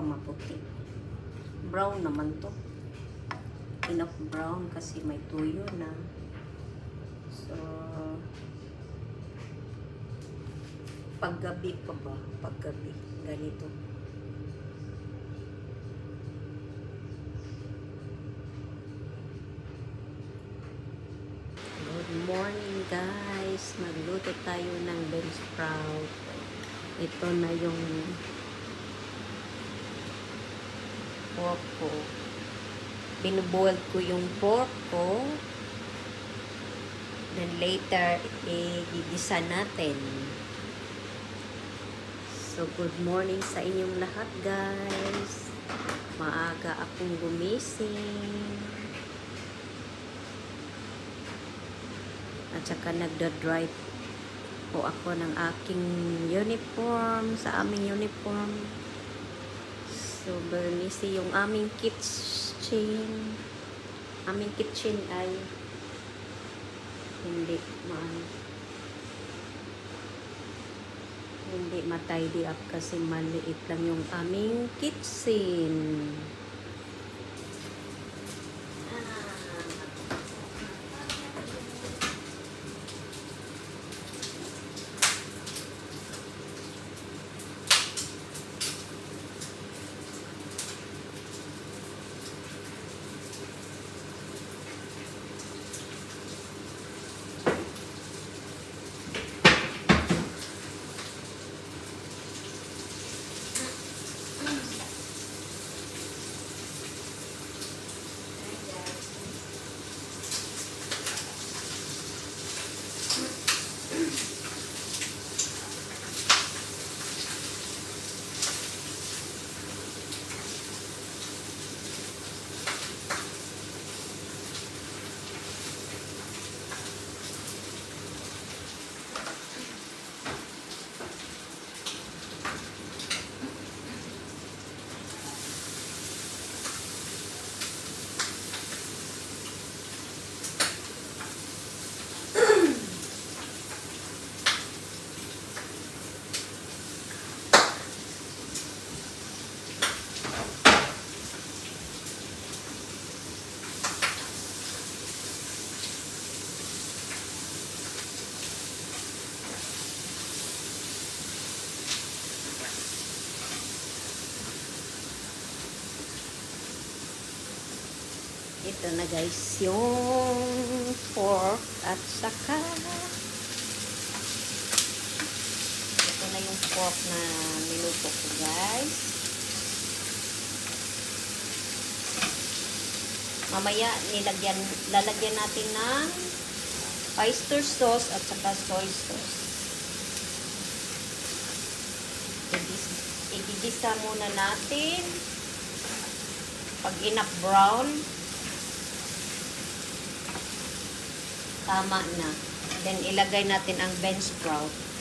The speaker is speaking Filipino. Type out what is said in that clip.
maputi. Brown naman to. Enough brown kasi may tuyo na. So, paggabi pa ba? Paggabi. Ganito. Good morning guys. Magluto tayo ng bean sprout. Ito na yung pork ko. Binuboil ko yung pork ko. Then later, gigisa natin. So, good morning sa inyong lahat, guys. Maaga akong gumising. At saka nagda-dry po ako ng aking uniform, sa aming uniform. So, bernisi yung aming kitchen. Aming kitchen ay hindi ma-tidy up kasi maliit lang yung aming kitchen. Ito na guys yung pork at saka ito na yung pork na niluto ko guys. Mamaya lalagyan natin ng oyster sauce at saka soy sauce. Igigisa muna natin. Pag enough brown, tama na. Then, ilagay natin ang bean sprout.